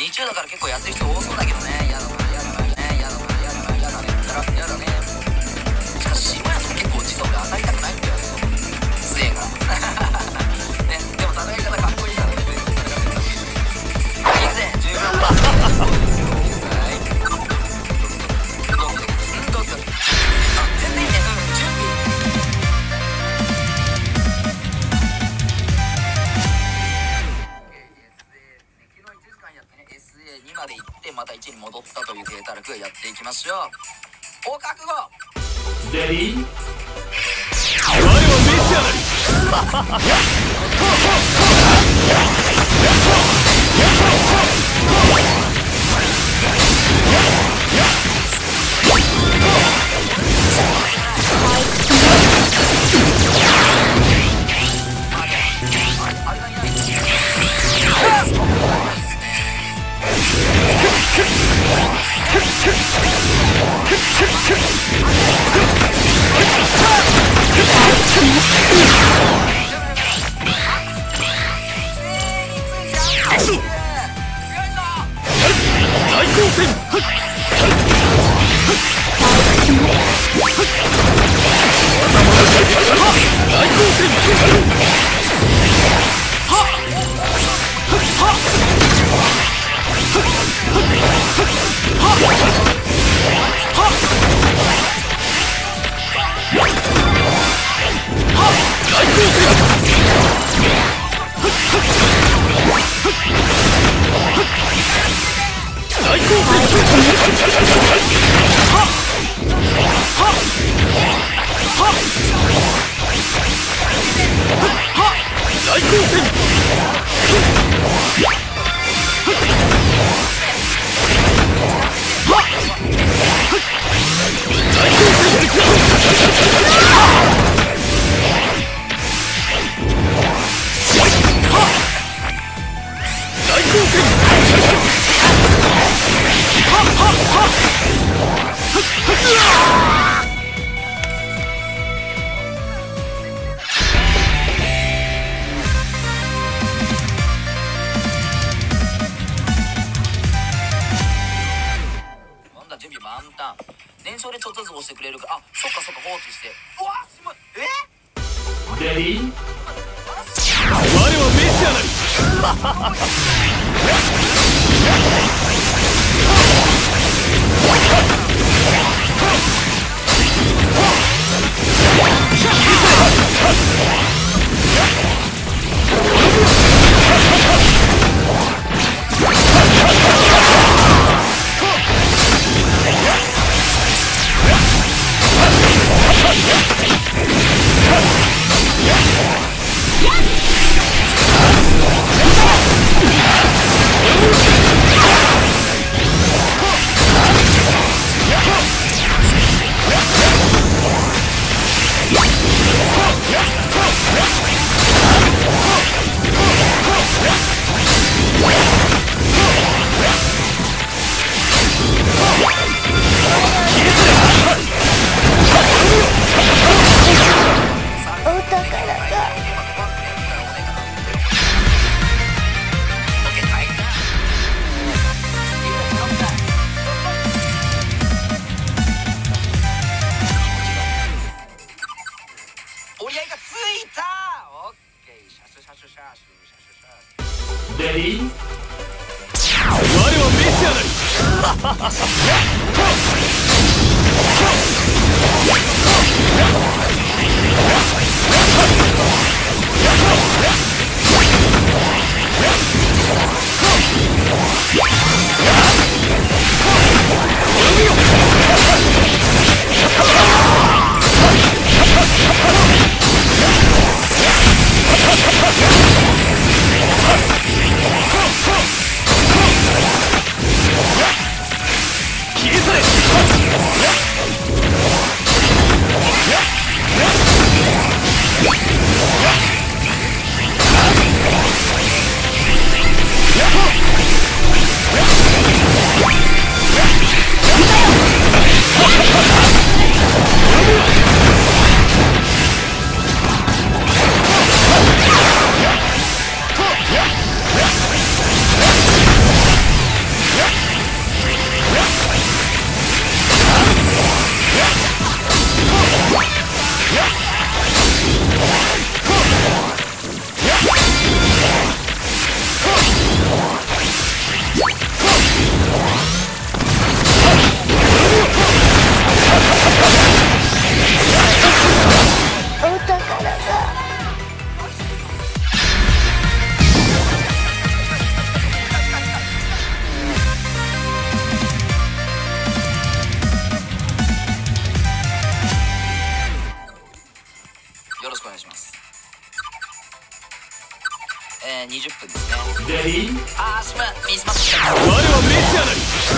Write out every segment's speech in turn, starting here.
日曜だから結構やってる人多そうだけどね。やだな、やだな、ね、やだな、やだな、やだね、やだね。しかし、下屋と結構実は俺当たりたくないんだよね。強えから。ね、でも戦い方かっこいいからね。いいぜ、10秒前。全然いいね、準備。昨日1時間やってね、SA2 まで行ってまた1に戻ったというデータ力やっていきましょう。お覚悟。 レディー。我はメシアなり。 燃焼でちょっとずつ押してくれるから、あ、そっかそっか、放置して。うわ、すごい。 レディー。我はメシアなり。レディー。我はメシアなり。 20分ですね。 レディー、 あー、すまん、ミスマッチしちゃった。 我はメシアなり。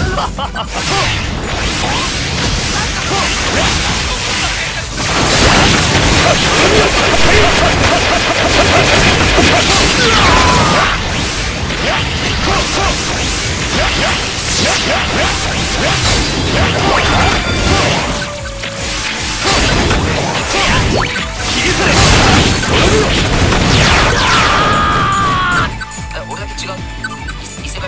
俺だけ違う。異世界。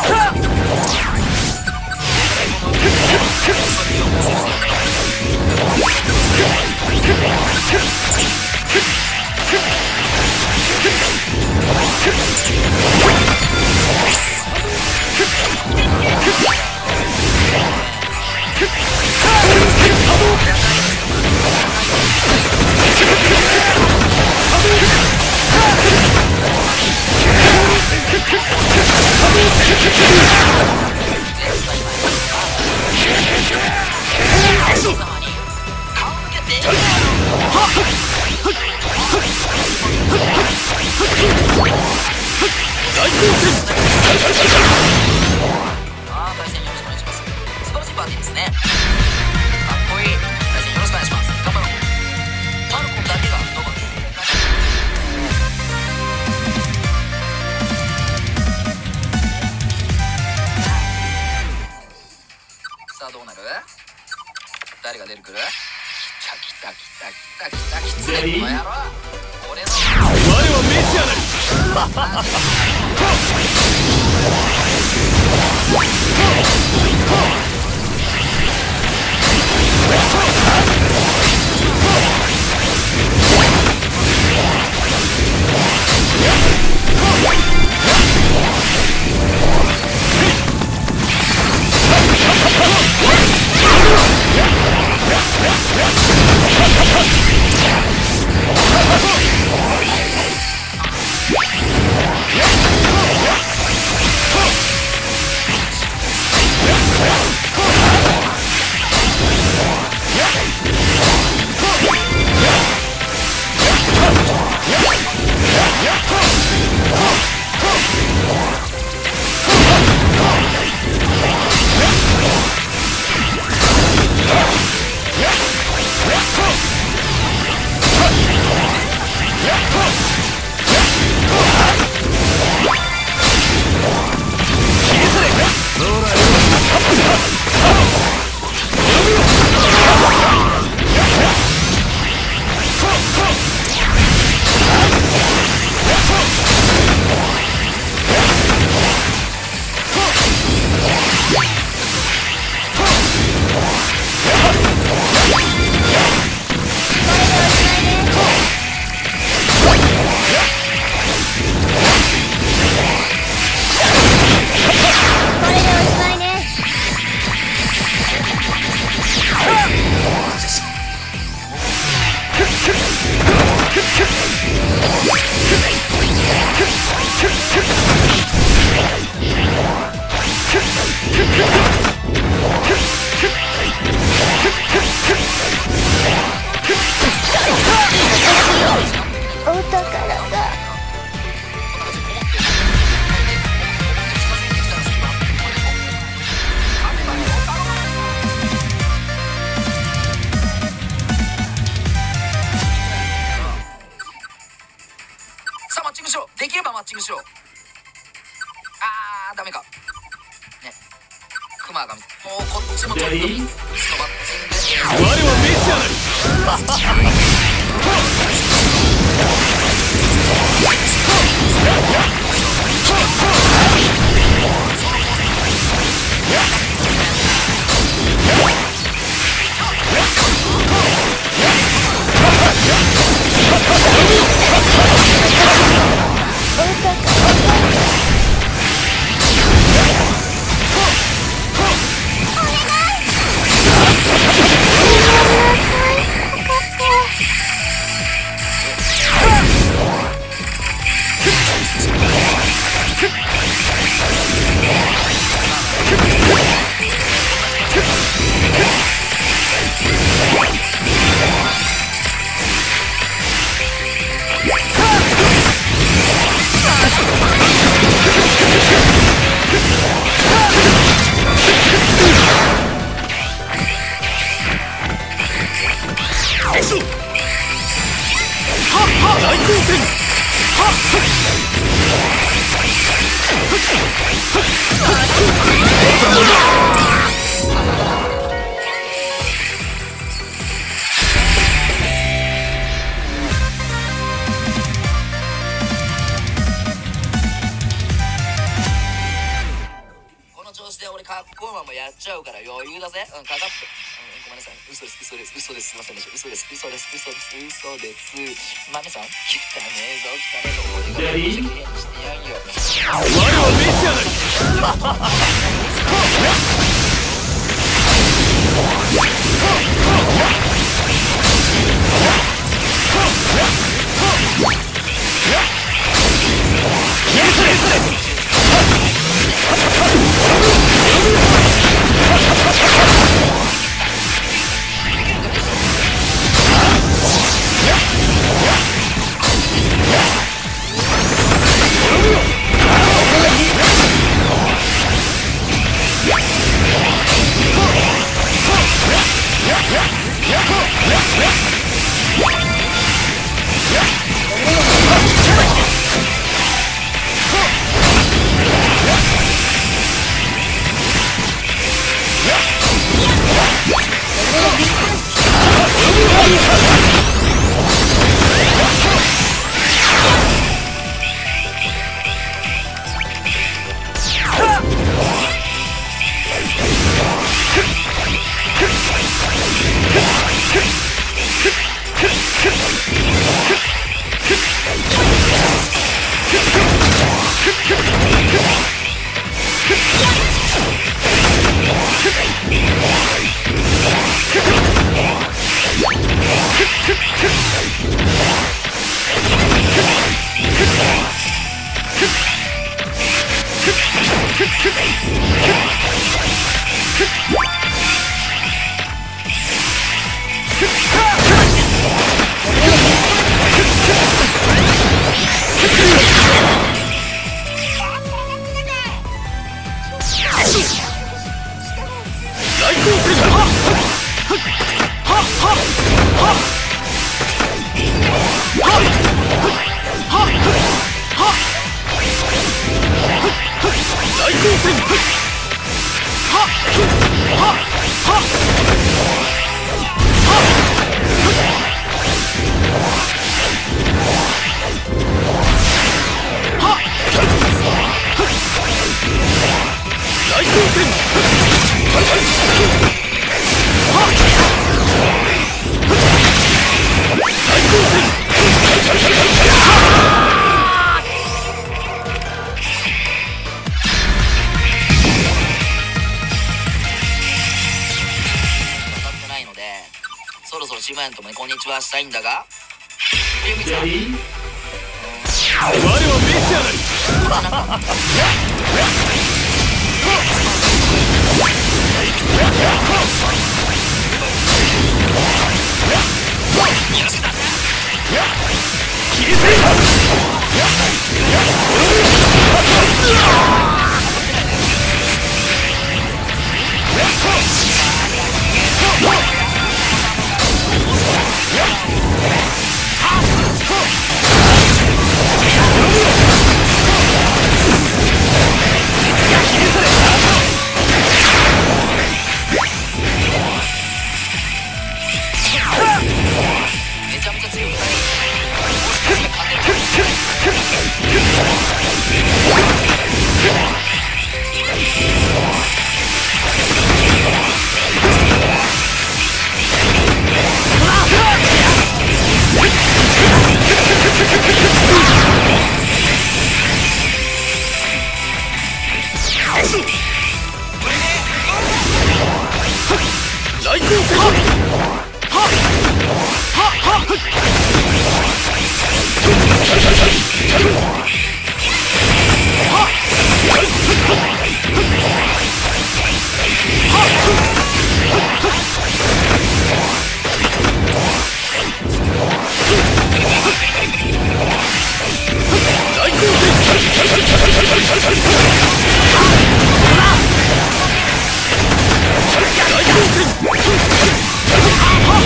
対戦よろしくお願いします。素晴らしいパーティーですね。かっこいい。対戦よろしくお願いします。頑張ろう。マルコンだけがどこに。さあどうなる？誰が出てくる？来た来た来た来た来た来た。この野郎。俺の。 我はメシアなり。 できればマッチングしろ。ダメかね。クマがもうこっちもちょっとミスのマッチング。 我はメシアなり。 然俺かっこいいままやっちゃうから余裕だぜ。かかって。ごめんなさい。嘘です。すいませんでした。嘘です。マメさん汚ねえぞ。 レディー、 きれいにしてやんよ。 我はメシアなり。 そろそろシマヤンともねこんにちはしたいんだが、 レディー、我はメシアなり。 めちゃめちゃ強い。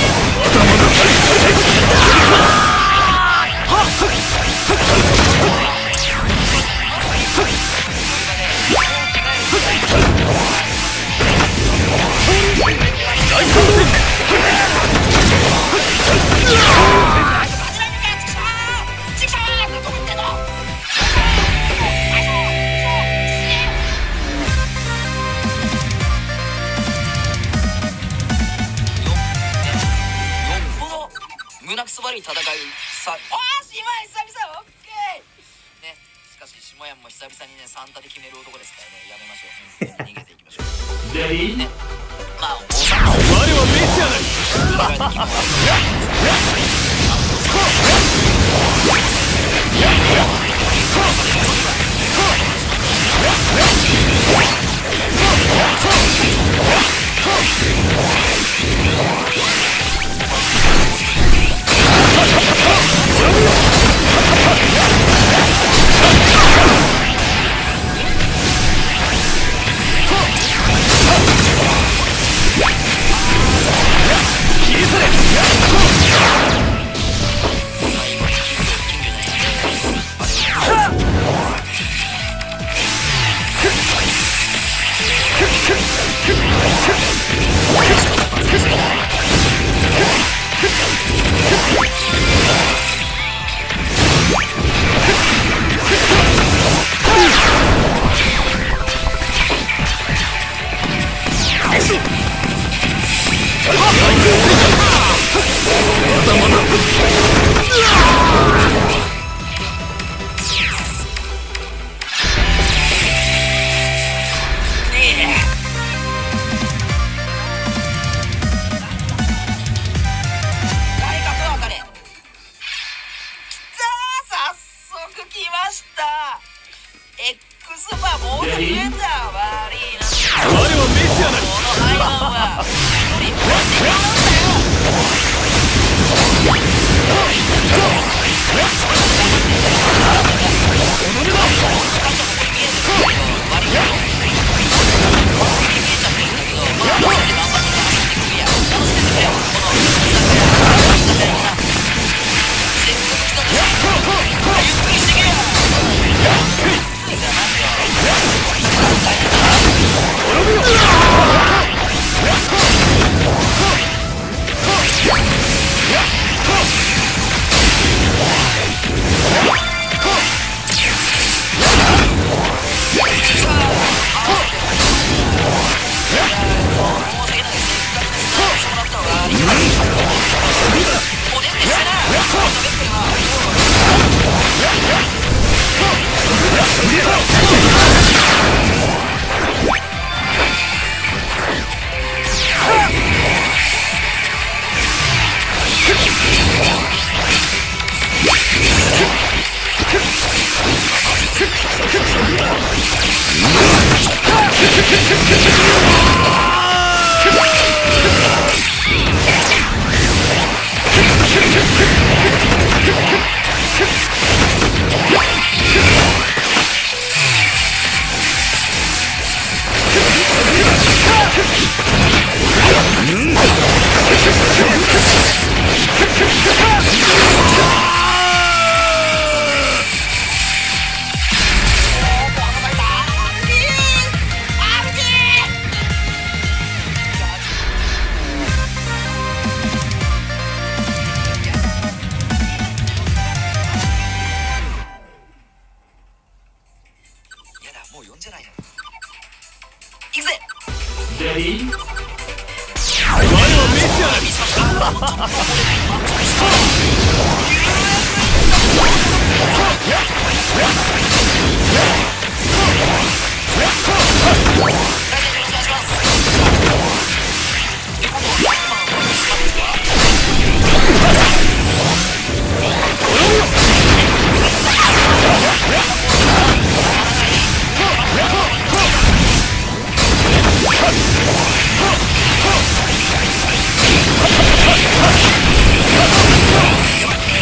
はっい戦いさあしまい久々オッケーね。しかし下山も久々にね3タで決める男ですからね、やめましょう。本当に逃げていきましょう。 レディー、 ね、まあ我はメシアなり。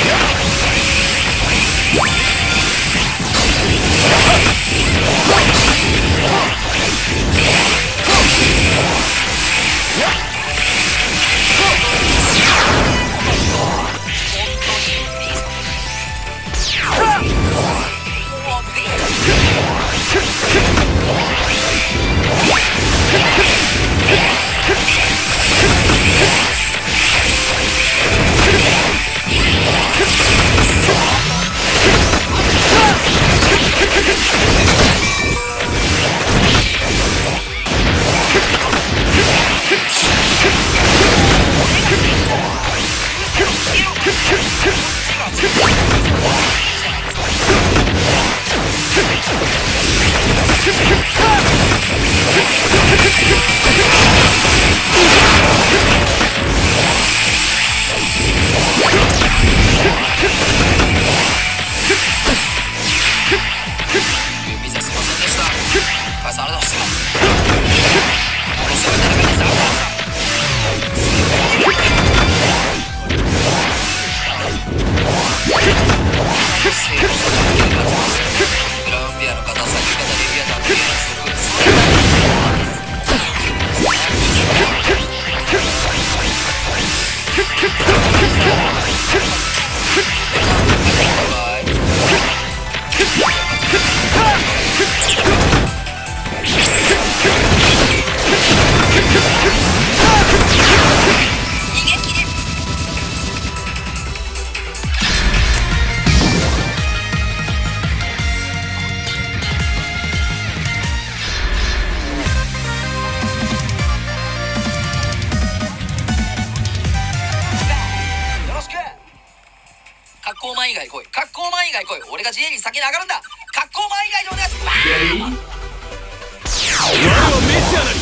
What? 格好前以外来い。格好前以外来い。俺が自衛に先に上がるんだ。格好前以外でお願いします。 我はメシアなり。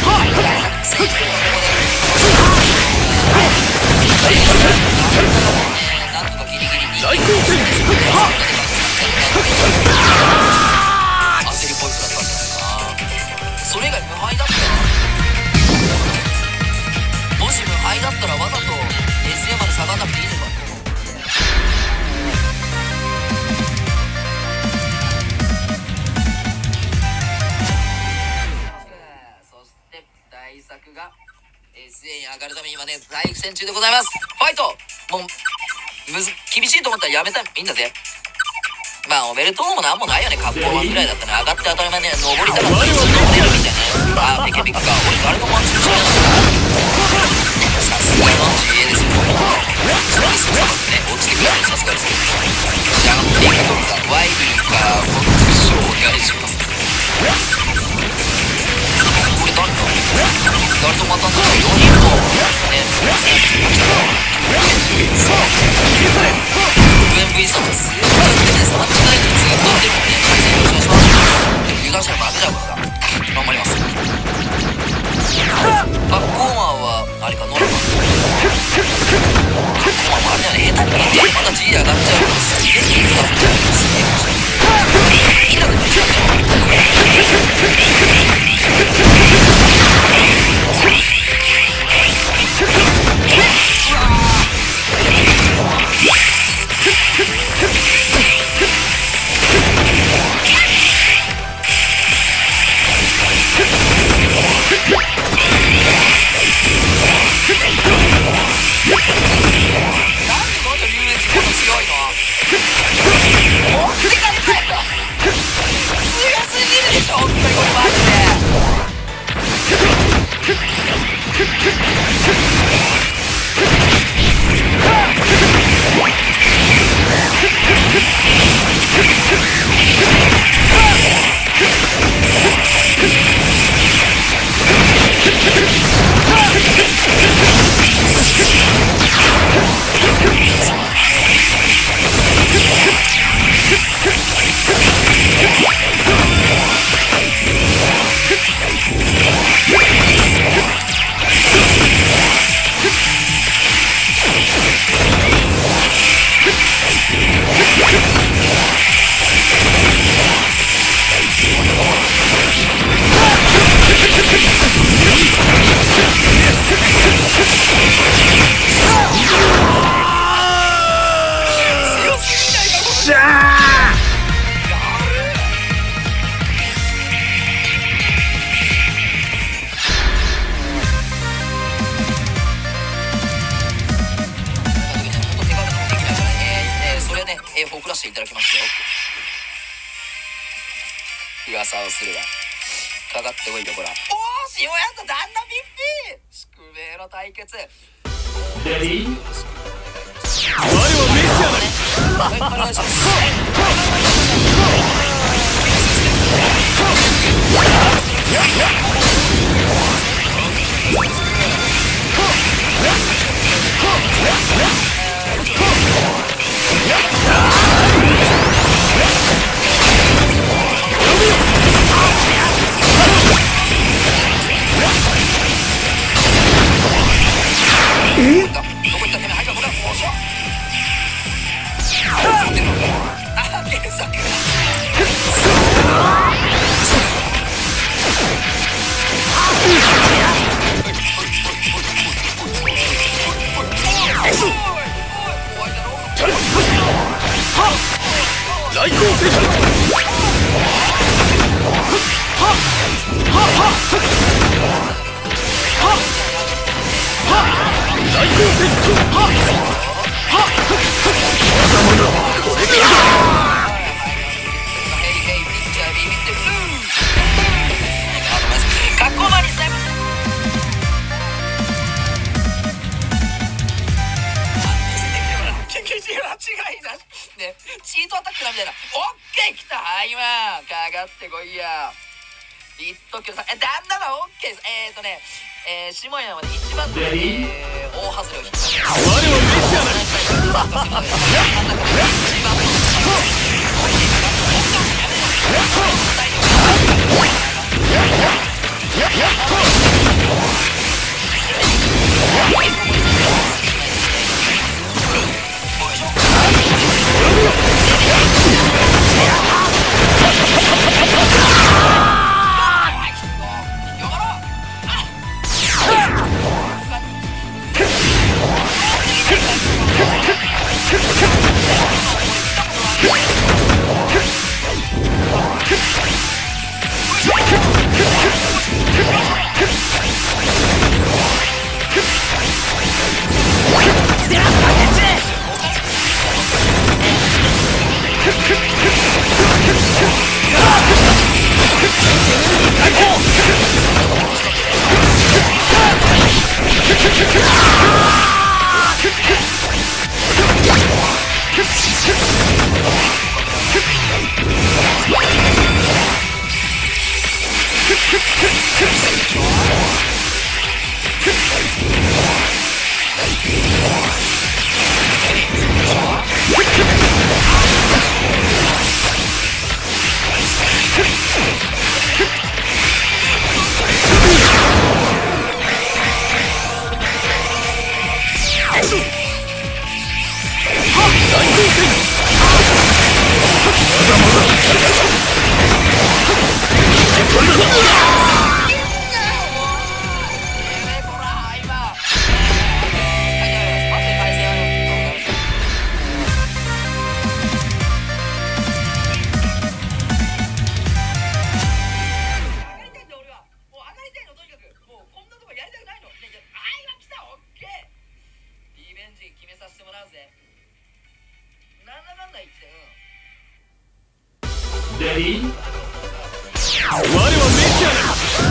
大上に上がるために今ね、大苦戦中でございます。ファイトもう、厳しいと思ったらやめたらいいんだぜ。まあ、おめでとうもなんもないよね、格好はぐらいだったら、上がって当たり前ね、登りたかったら、登れるみたいな。あー、ペケペケか。俺、誰のマンチ知らない。さすがの GA ですよ。そうね、落ちてくるのさすがですよ。じゃあ、ピンクとか、ワイルか、本当に紹介します。これ誰とまた4人と、ね、VV さんもずーっとやってね、間違いにずっとやってるもんね。よろしくお願いします。油断したら負けちゃうからな。頑張ります。バックオーマーは、あれか、ノルマ。バックオーマーもあれだよね、下手に見て、また G 上がっちゃうから、すげえ気づかせちゃう。すげえ面白い。いいんだけど、違うんだよ。A4 送らせていただきましたよ。噂をするわ。かかってこいよ、ほら。おー、下屋と旦那ビッフィー宿命の対決。 レディー我はメシアだ。 はい、お願いします。 来航せよ。来航せよ。 チートアタックだみたいな。オッケー来た。はい、今かかってこいや。言っとくけどさ、旦那がオッケーです。下山まで一番の、大外れを引っ張る。 我はメシアだ。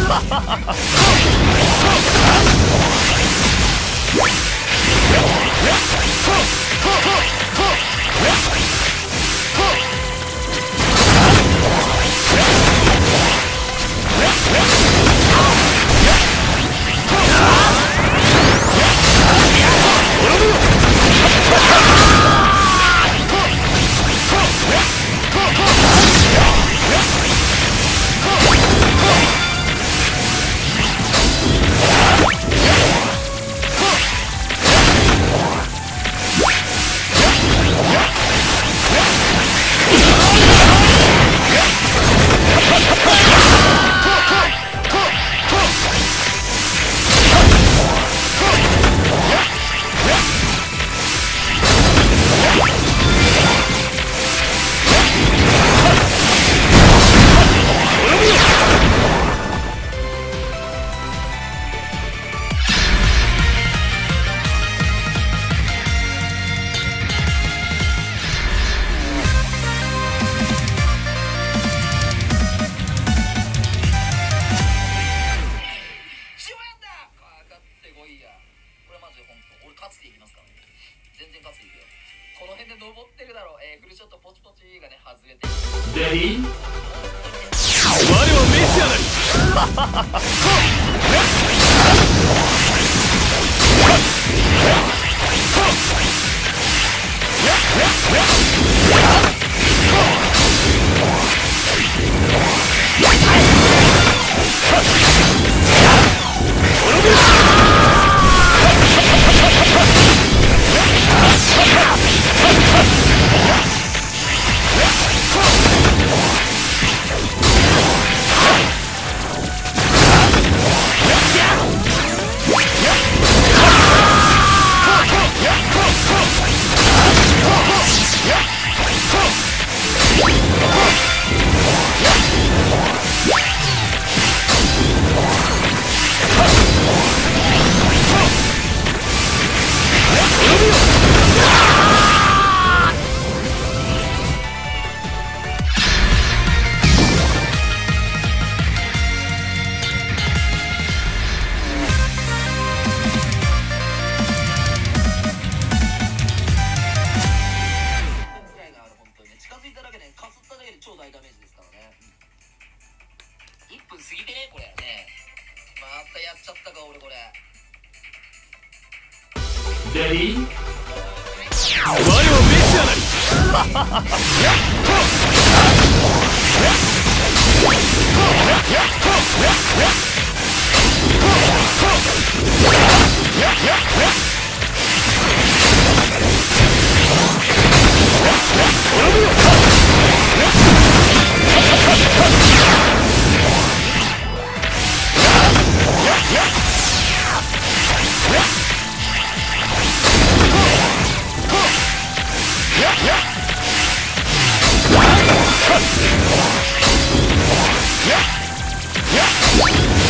レディー、我はメシアなり。レディー、我はメシアなり。Yeah!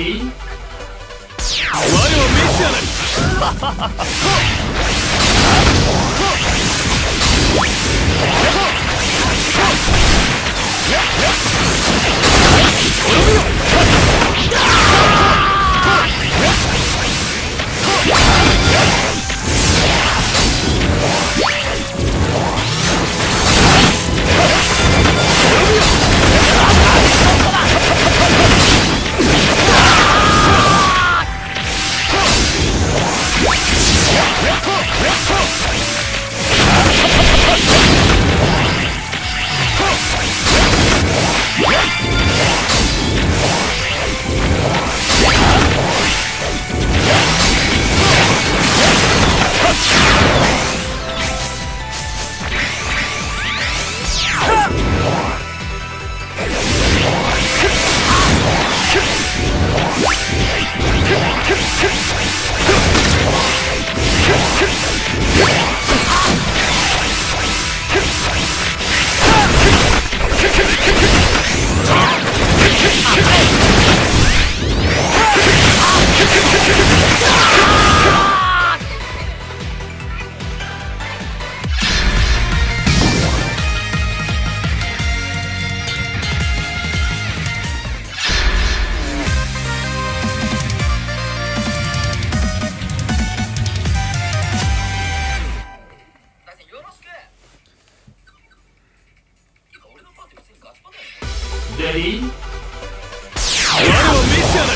レディー我を召し上がれ。レディー我を召し上がれ。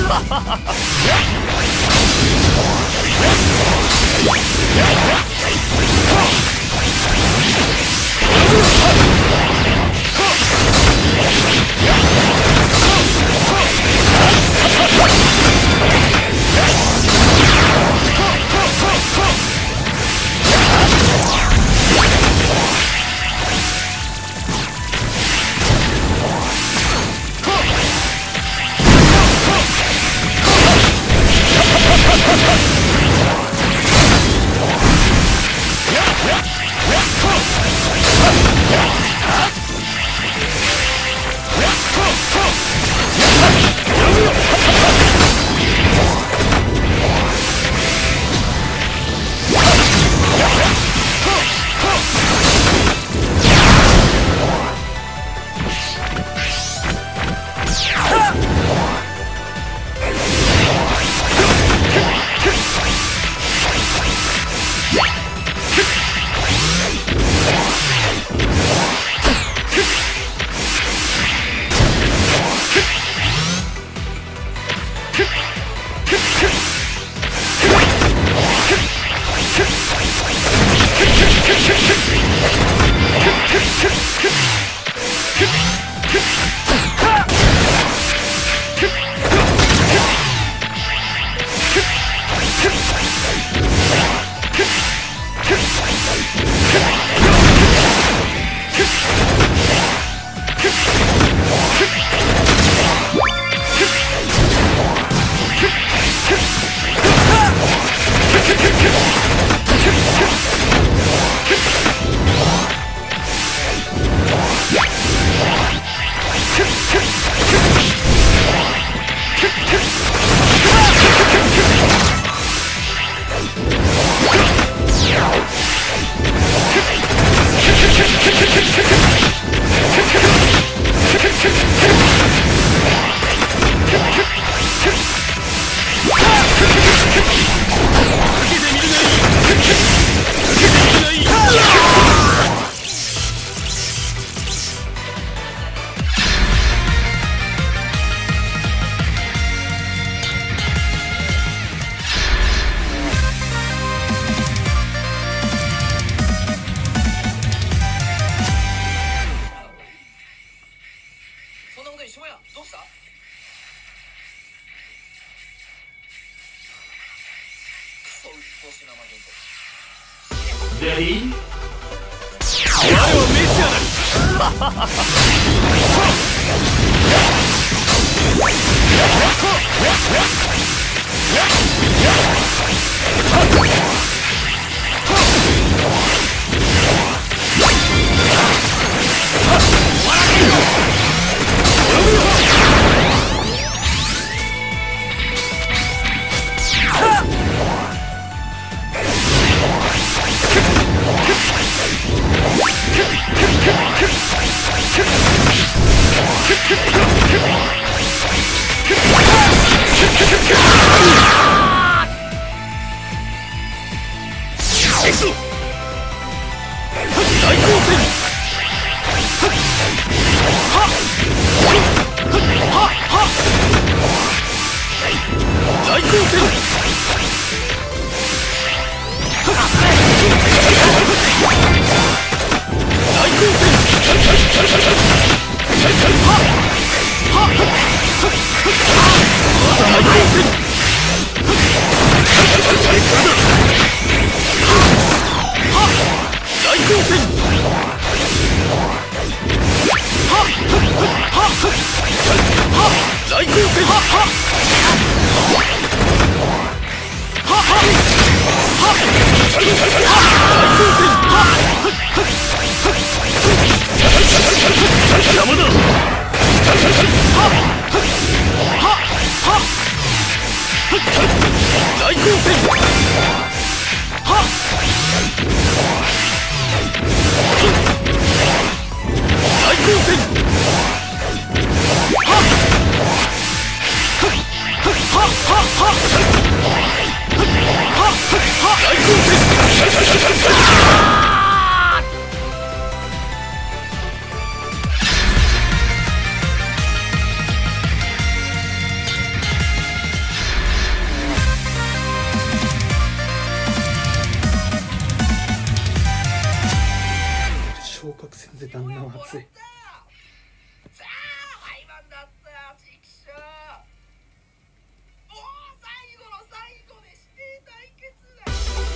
レディー、我はメシアなり。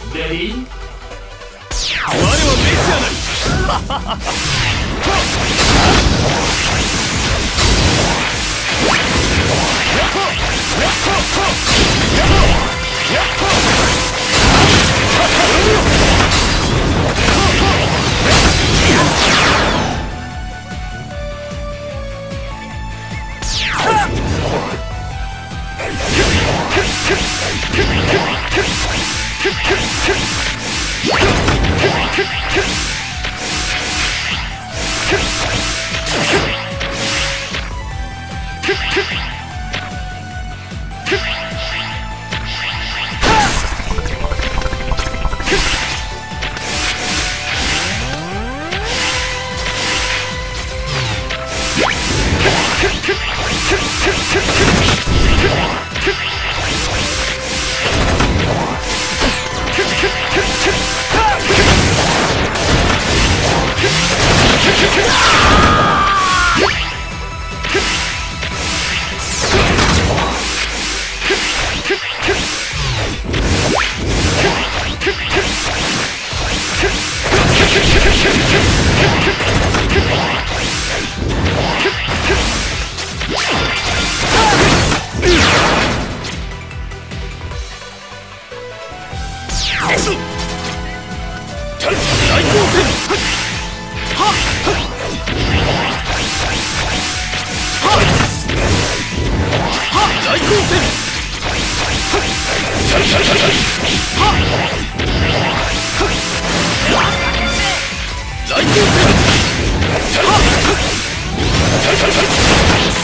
レディー我はメシアなり大